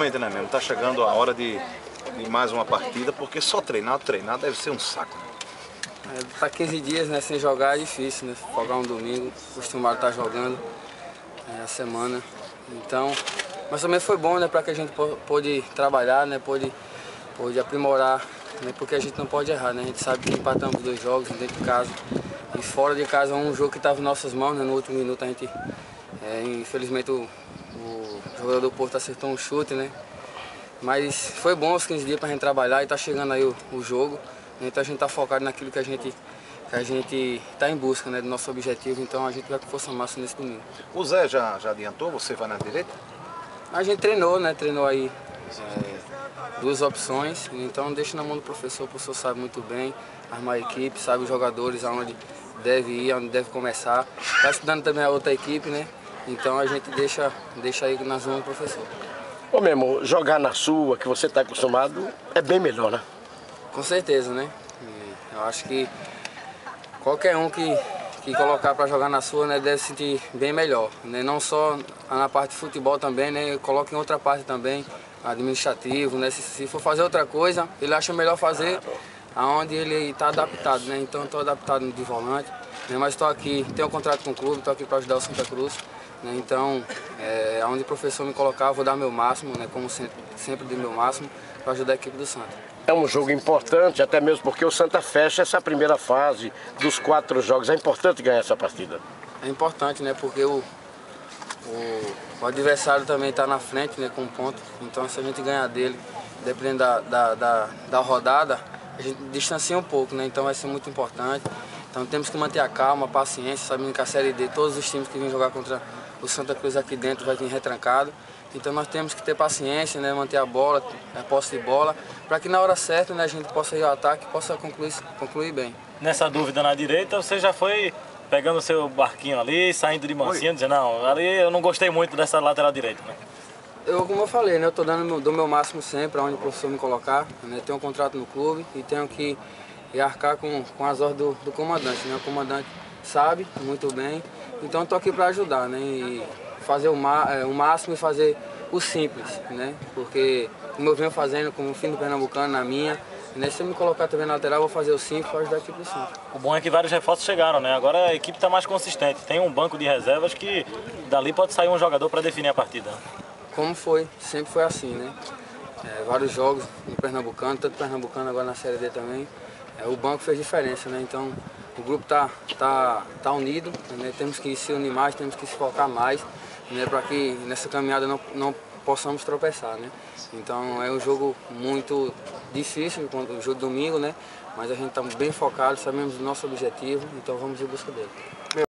Né, mesmo? Tá chegando a hora de mais uma partida, porque só treinar deve ser um saco. Tá 15 dias, né, sem jogar é difícil, né? Folgar um domingo, acostumado a estar jogando a semana. Então, mas também foi bom, né, para que a gente pôde trabalhar, né, pôde aprimorar, né, porque a gente não pode errar, né? A gente sabe que empatamos 2 jogos dentro de casa e fora de casa um jogo que estava em nossas mãos, né? No último minuto a gente, infelizmente o jogador do Porto acertou um chute, né? Mas foi bom os 15 dias para a gente trabalhar e tá chegando aí o jogo. Então a gente está focado naquilo que a gente está em busca, né, do nosso objetivo. Então a gente vai com força máxima nesse domingo. O Zé já adiantou? Você vai na direita? A gente treinou, né? Treinou aí 2 opções. Então deixa na mão do professor. O professor sabe muito bem armar a equipe, sabe os jogadores aonde deve ir, aonde deve começar. Está estudando também a outra equipe, né? Então a gente deixa aí nas mãos do professor. Ou mesmo, jogar na sua, que você está acostumado, é bem melhor, né? Com certeza, né? Eu acho que qualquer um que colocar para jogar na sua, né, deve se sentir bem melhor, né? Não só na parte de futebol também, né? Coloca em outra parte também, administrativo, né? Se for fazer outra coisa, ele acha melhor fazer aonde ele está adaptado, né? Então estou adaptado de volante, né? Mas estou aqui, tenho um contrato com o clube, estou aqui para ajudar o Santa Cruz. Então, onde o professor me colocar, eu vou dar meu máximo, né, como sempre dei meu máximo, para ajudar a equipe do Santa. É um jogo importante, até mesmo porque o Santa fecha essa primeira fase dos 4 jogos. É importante ganhar essa partida. É importante, né, porque o adversário também está na frente, né, com um ponto. Então, se a gente ganhar dele, dependendo da rodada, a gente distancia um pouco, né, então vai ser muito importante. Então temos que manter a calma, a paciência, sabendo que a Série D, todos os times que vêm jogar contra o Santa Cruz aqui dentro vai vir retrancado. Então nós temos que ter paciência, né, manter a bola, a posse de bola, para que na hora certa, né, a gente possa ir ao ataque e possa concluir bem. Nessa dúvida na direita, você já foi pegando o seu barquinho ali, saindo de mansinho, dizendo, não, ali eu não gostei muito dessa lateral direita, né? Como eu falei, né, eu estou dando meu máximo sempre, onde o professor me colocar, né, tenho um contrato no clube e tenho que arcar com as ordens do comandante, né? O comandante sabe muito bem, então estou aqui para ajudar, né? E fazer o máximo e fazer o simples, né? Porque como eu venho fazendo, como fim do Pernambucano na minha, né? Se eu me colocar também na lateral, eu vou fazer o simples para ajudar a equipe do Santa. O bom é que vários reforços chegaram, né? Agora a equipe está mais consistente, tem um banco de reservas que dali pode sair um jogador para definir a partida. Como foi, sempre foi assim, né? Vários jogos no Pernambucano, tanto Pernambucano agora na Série D também. O banco fez diferença, né? Então o grupo tá unido, né? Temos que se unir mais, temos que se focar mais, né? Para que nessa caminhada não possamos tropeçar, né? Então é um jogo muito difícil, o jogo domingo, né? Mas a gente está bem focado, sabemos do nosso objetivo, então vamos em busca dele.